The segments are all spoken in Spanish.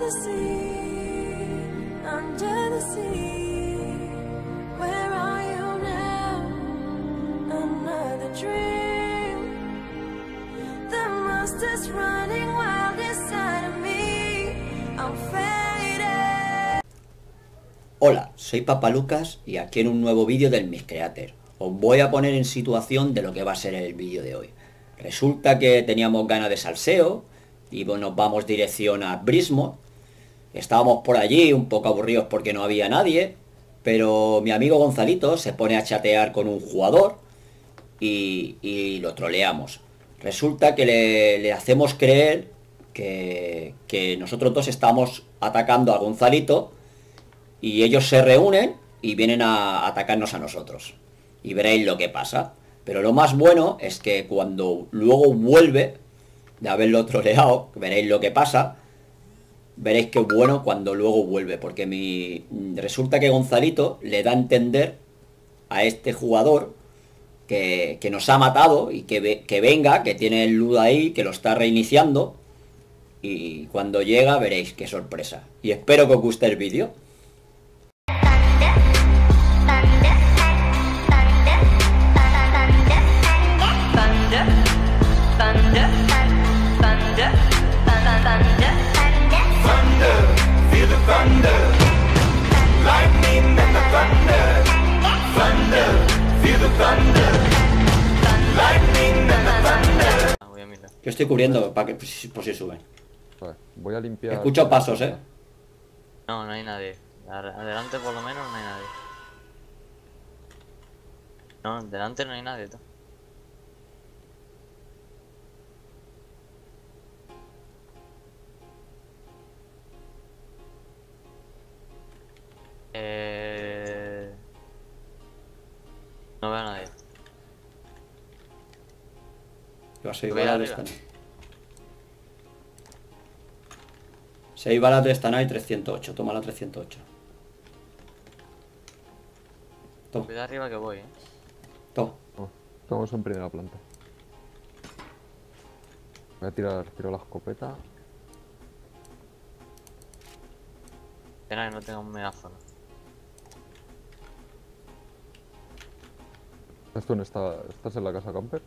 the sea, under the sea. Where are you now? Another dream. The monster's running wild inside of me. I'm faded. Hola, soy Papa Lucas y aquí en un nuevo vídeo del Miscreator. Os voy a poner en situación de lo que va a ser el vídeo de hoy. Resulta que teníamos ganas de salseo y nos vamos dirección a Brismo. Estábamos por allí un poco aburridos porque no había nadie, pero mi amigo Gonzalito se pone a chatear con un jugador y lo troleamos. Resulta que le hacemos creer que nosotros dos estamos atacando a Gonzalito y ellos se reúnen y vienen a atacarnos a nosotros. Y veréis lo que pasa. Pero lo más bueno es que cuando luego vuelve de haberlo troleado, veréis lo que pasa. Veréis que bueno cuando luego vuelve, porque resulta que Gonzalito le da a entender a este jugador que nos ha matado y que venga, que tiene el LUD ahí, que lo está reiniciando. Y cuando llega veréis qué sorpresa. Y espero que os guste el vídeo. Yo estoy cubriendo para que por si suben. Vale, voy a limpiar. Escucho pasos, No, no hay nadie. Adelante por lo menos no hay nadie. No, delante no hay nadie. Tú. No veo a nadie. Yo a 6 Voy balas de arriba. esta no. 6 balas de esta no hay 308. Toma la 308. Toma, Cuidado arriba que voy, toma. Oh, estamos en primera planta. Voy a tiro la escopeta. Pena que no tenga un megáfono. ¿Estás en la casa camper?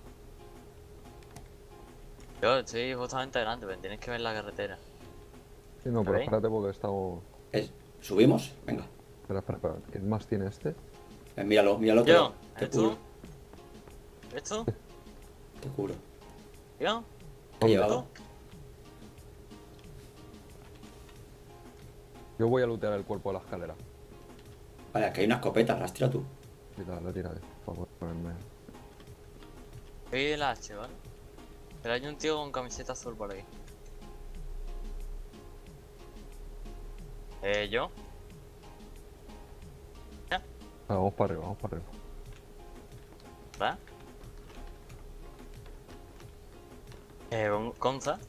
Yo estoy justamente delante, pero tienes que ver la carretera. Sí, no, pero ¿Veis? espérate porque estamos... ¿Subimos? Venga. Espera. ¿Quién más tiene este? Míralo, míralo. Yo, Te ¿eres cubro. tú? ¿Eres tú? Te cubro. ¿Yo? ¿Qué ¿Dónde? llevaba? Yo voy a lootear el cuerpo de la escalera. Vale, aquí hay una escopeta, las tira tú. La tiraré, por favor, ponerme... Soy el H, ¿vale? Pero hay un tío con camiseta azul por ahí. ¿Yo? ¿Ya? Vamos para arriba, ¿Va? Gonza.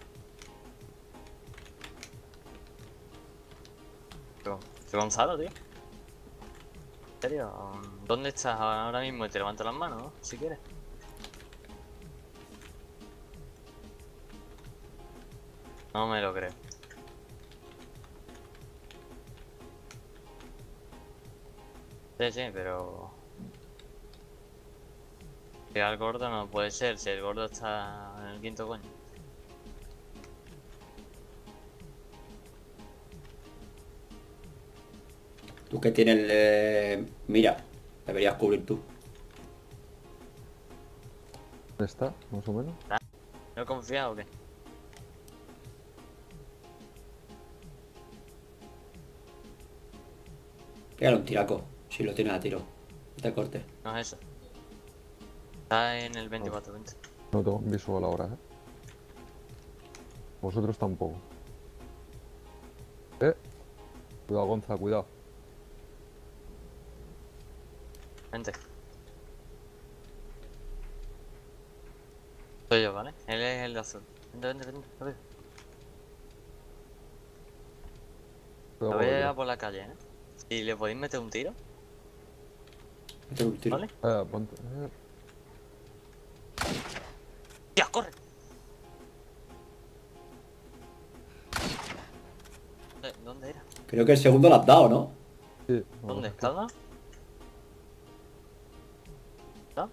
¿Soy Gonzalo, tío? ¿En serio? ¿Dónde estás ahora mismo? Y te levanto las manos, ¿no? Si quieres. No me lo creo. Sí, pero... Si al gordo no puede ser, si el gordo está en el quinto coño. Tú que tienes mira, deberías cubrir tú. ¿Dónde está, más o menos? ¿No he confiado o qué? Pégale un tiraco, si lo tienes a tiro. No te cortes. No es eso. Está en el 24-20. No tengo visual ahora, Vosotros tampoco. Cuidado, Gonza, cuidado. Vente. Soy yo, ¿vale? Él es el de azul. Vente. A ver. Lo voy a llevar por la calle, Si le podéis meter un tiro, Mete un tiro. ¿vale? Ponte... ¡Ya, corre! Creo que el segundo lo has dado, ¿no? Sí. ¿Dónde está? ¿No? ¿Está?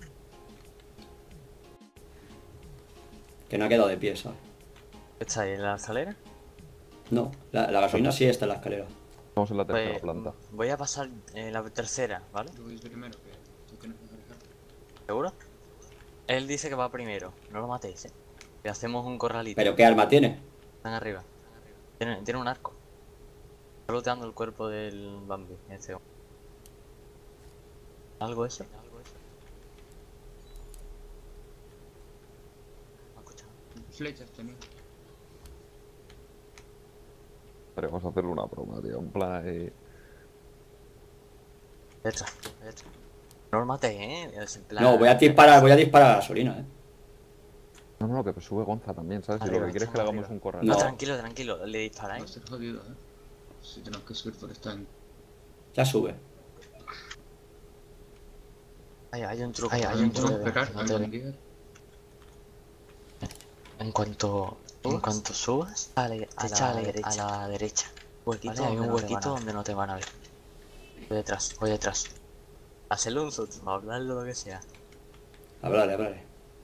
Que no ha quedado de pie, ¿sabes? ¿Está ahí en la escalera? No, la gasolina sí está en la escalera. Estamos en la tercera Pues, planta. voy a pasar en la tercera, ¿vale? Yo voy primero, que tú tienes que cargar. ¿Seguro? Él dice que va primero, no lo matéis, Le hacemos un corralito. ¿Pero qué arma tiene? Están arriba. Tiene un arco. Está looteando el cuerpo del Bambi, este. ¿Algo eso? ¿Me has escuchado? Flechas tenía. Vamos a hacerle una broma, tío. En plan, Detrás. No lo mates, Es en plan... No, voy a disparar a gasolina, No, que sube Gonza también, ¿sabes? Si lo Arriba, que quieres es que le arriba. hagamos un corral. No, No. tranquilo, le Va a disparáis. ser jodido, Si tenemos que subir por esta. Ya sube. Hay un truco, Hay un truco, esperar, no hay te- un guía. En cuanto subas, a la derecha. Huequito, hay un huequito donde no te van a ver. Voy detrás. Hacele un susto, hablarlo lo que sea. Háblale.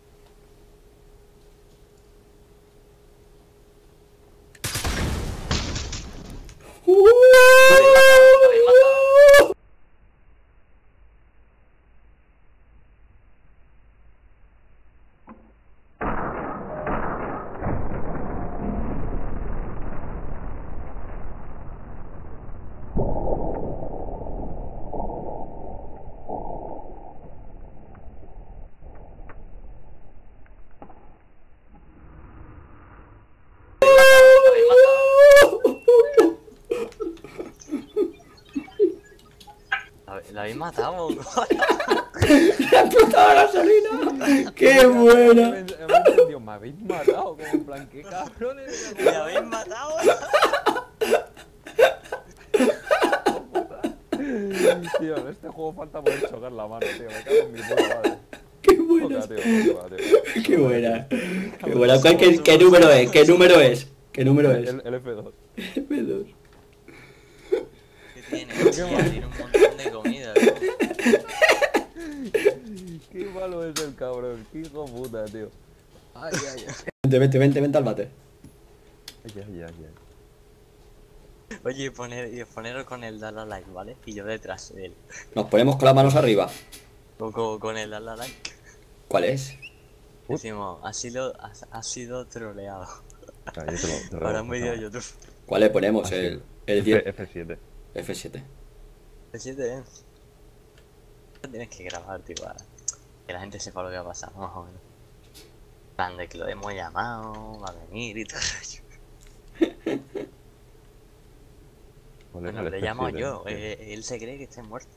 La habéis matado, ¡Le ha explotado la gasolina! ¡Qué buena! Me entendido, me habéis matado, como en plan, qué cabrones. ¡La habéis matado! Tío, en este juego falta poder chocar la mano, tío. Me cago en mi puta madre. ¡Qué buena! Toca, tío. ¡Qué buena! ¡Qué buena! ¿Qué número es? ¿Qué número es? ¿Qué número es? El F2. F2. ¿Qué tiene? Tiene un montón de comida, tío. Qué malo es el cabrón, qué hijo puta, tío. Ay. Vente al bate. Ay. Oye, poneros con el dar a like, ¿vale? Y yo detrás de él. Nos ponemos con las manos arriba. Con el dar a like. ¿Cuál es? Decimos, ha sido troleado. Ah, yo te lo Para hago, un vídeo de YouTube. ¿Cuál le ponemos? Así. El 10. F7. F7. F7, Tienes que grabar, tío, para que la gente sepa lo que ha pasado, más o menos. En plan de que lo hemos llamado, va a venir y todo eso. ¿Cuál es Bueno, el le llamo F7? yo, él se cree que esté muerto.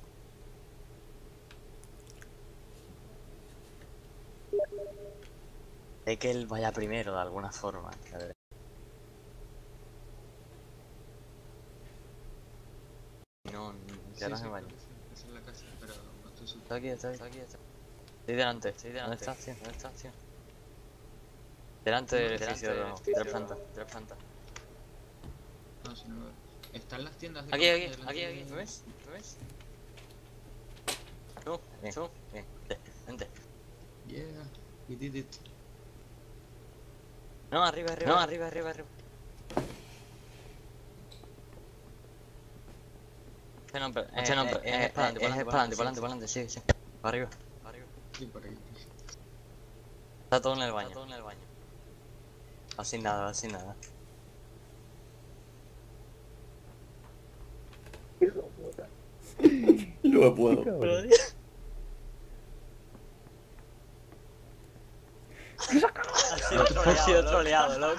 Es que él vaya primero de alguna forma, la verdad. No, ya no se vaya. Esa es la casa, pero no estoy subiendo. Está aquí. Estoy delante. ¿Dónde estás, tío? Delante del edificio de la planta. No, si no me veo. Están las tiendas de Aquí, campaña delante de- ¿me ves? Bien, vente. Yeah, we did it. No, arriba. Es para adelante, sí. Para arriba. Sí, por ahí. Está todo en el baño. Va sin nada. No me puedo. Ha sido troleado, loco.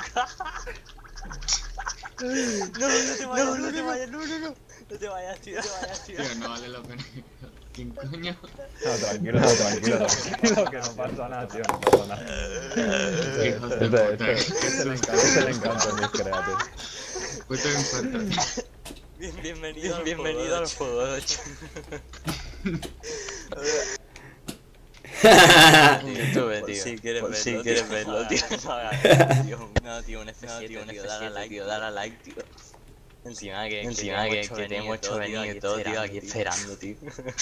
No te vayas, no te vayas, tío. Tío, no vale la pena. ¿Quién coño? Tranquilo, que no pasa nada, tío, no pasa nada. Hijos de puta. Es el encanto de mis creates. Puto encuentro. Bienvenido al juego, 8. YouTube, tío. Si quieres verlo, tío. No, tío, un F7, tío, dale a like, tío. Encima que te hemos hecho venir y todo, tío, aquí esperando, tío.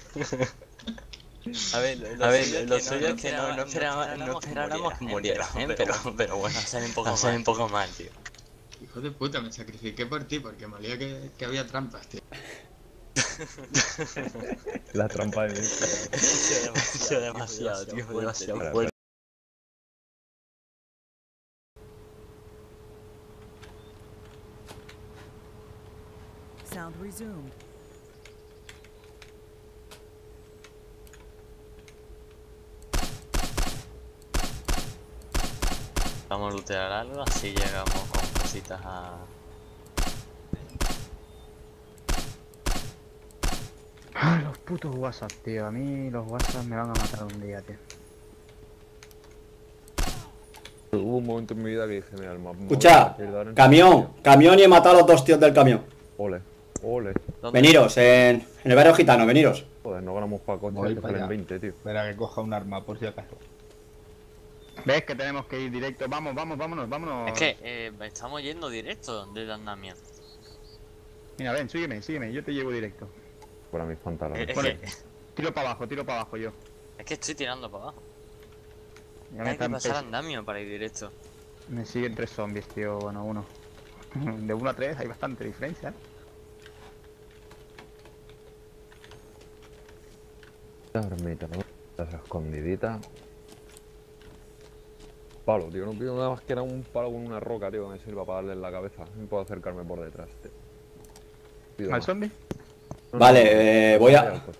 A ver, lo suyo es que no esperáramos que muriera, pero bueno, sabe un poco mal, tío. Hijo de puta, me sacrifiqué por ti porque me olía que había trampas, tío. La trampa de mí. Demasiado, tío, demasiado Espera, fuerte. Sound resumed. Vamos a lootear algo, así llegamos con cositas a... Ay, los putos WhatsApp, tío. A mí los WhatsApp me van a matar un día, tío. Hubo un momento en mi vida que dije, mira, el mapa... Escucha, camión y he matado a los 2 tíos del camión. Ole. Veniros, en el barrio gitano, veniros. Joder, no ganamos para Voy coches que para salen allá. 20, tío. Espera que coja un arma por si acaso. ¿Ves que tenemos que ir directo? Vámonos. Es que estamos yendo directo desde andamiento. Mira, ven, sígueme, yo te llevo directo. Para mis pantalones. Tiro para abajo yo. Es que estoy tirando para abajo. Ya Hay que pasar andamio para ir directo. me siguen 3 zombies, tío. Bueno, uno. De 1 a 3 hay bastante diferencia, ¿eh? La ermita, ¿no? Esa escondidita. Palo, tío, no pido nada más que era un palo con una roca, tío, que me sirva para darle en la cabeza. No puedo acercarme por detrás, tío. Pido ¿Al más. zombie? No, Vale, voy a... vaya, pues.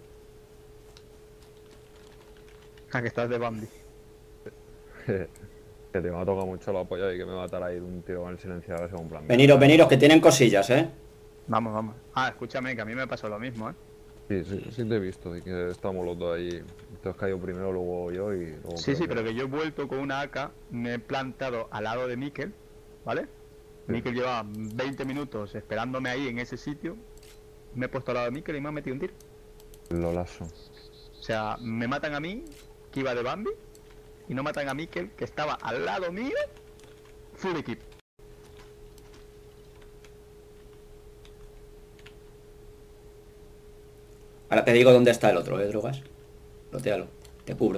Ah, que estás de Bambi. Que te me ha tocado mucho la polla y que me va a matar ahí un tío con el silenciador según plan. Veniros, que tienen cosillas, Vamos. Ah, escúchame, que a mí me pasó lo mismo, ¿eh? Sí te he visto, y que estamos los dos ahí. Te has caído primero, luego yo y luego... Sí, pero que yo he vuelto con una AK, me he plantado al lado de Mikel, ¿vale? Mikel llevaba 20 minutos esperándome ahí en ese sitio, me he puesto al lado de Mikel y me ha metido un tiro. Lo lazo. O sea, me matan a mí, que iba de Bambi, y no matan a Mikel, que estaba al lado mío, full equip. Ahora te digo dónde está el otro, drogas. Lotealo, te cubro.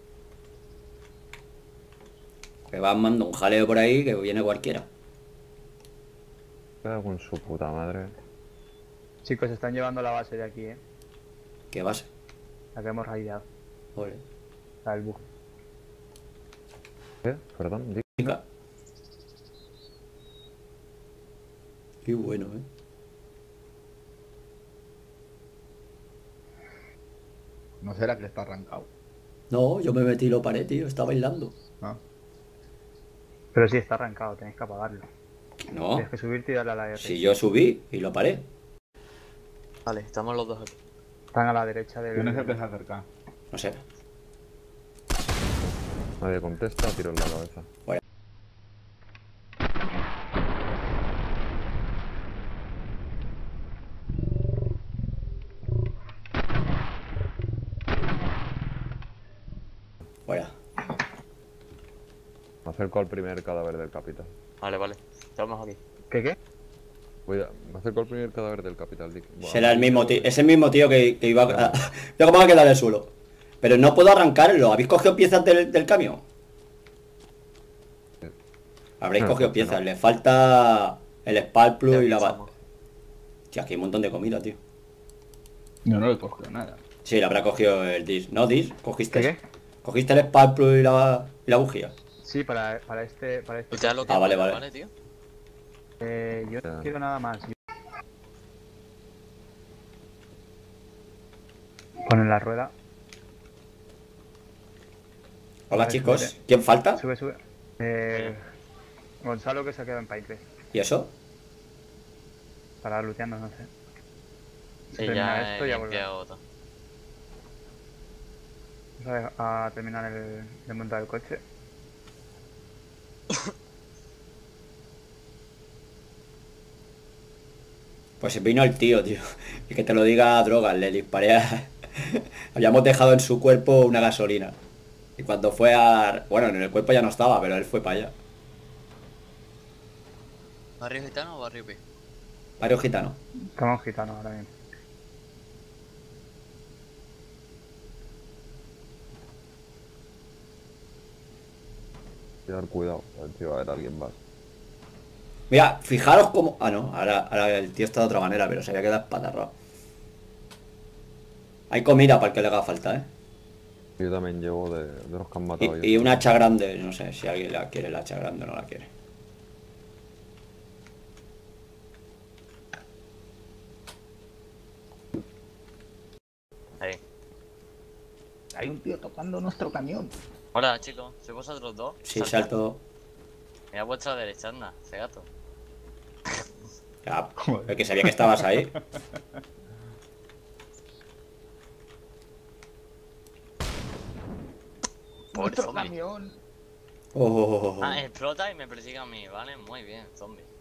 Que va mandando un jaleo por ahí que viene cualquiera. Queda con su puta madre. Chicos, se están llevando la base de aquí, ¿eh? ¿Qué vas? La que hemos raideado, Ole. la del bug. ¿Qué? Perdón, di. Venga. Qué bueno, No será que está arrancado. No, yo me metí y lo paré, tío, está bailando. Ah, Pero sí, está arrancado, tenéis que apagarlo. No, Tienes que subirte y darle a la R. si yo subí y lo paré. Vale, estamos los dos aquí. Están a la derecha del... ¿quién es el que se acerca? No sé. Nadie contesta, tiro en la cabeza. Fuera. Me acerco al primer cadáver del capitán. Vale, estamos aquí. ¿Qué? Me acerco al primer cadáver del capitán, Dick. Buah, Será el mismo tío, es el mismo tío que iba a... Yo cómo va a quedar en el suelo. Pero no puedo arrancarlo. ¿Habéis cogido piezas del camión? Habréis No, cogido no. piezas. Le falta el Spark Plug y la... Estamos. Tío, aquí hay un montón de comida, tío. Yo no le he cogido nada. Sí, le habrá cogido el Dis. ¿No, Dis? ¿Cogiste? ¿Qué? ¿Cogiste el Spark Plug y la bujía? Sí, para este... Ya lo Ah, vale, tengo, vale. tío. Yo no quiero nada más. Ponen la rueda. Hola, Vale, chicos. súbete. ¿Quién falta? Sube. Gonzalo, que se ha quedado en Paincres. ¿Y eso? Para looteando, no sé. Sí, Termina ya esto y he ya volvemos. limpiado todo. Vamos a terminar de montar el coche. Pues vino el tío. Y que te lo diga drogas. Le disparé a... Habíamos dejado en su cuerpo una gasolina. Y cuando fue a... Bueno, en el cuerpo ya no estaba, pero él fue para allá. ¿Barrio gitano o barrio P? Varios gitanos. Estamos gitanos ahora mismo. Tener cuidado, a ver si va a haber alguien más. Mira, fijaros cómo... Ah, no, ahora el tío está de otra manera, pero se había quedado espatarrado. Hay comida para el que le haga falta, ¿eh? Yo también llevo de los que han matado Y ya. un hacha grande, no sé si alguien la quiere, la hacha grande o no la quiere. Ahí. Hay un tío tocando nuestro camión. Hola, chicos. ¿Sois vosotros dos? Sí, Salta. salto... Mira a vuestra derecha, anda. Ese gato. Ya, el que sabía que estabas ahí. Pobre Nuestro zombie. camión. Oh, oh, oh, oh. Ah, explota y me persigue a mí, ¿vale? Muy bien, zombie.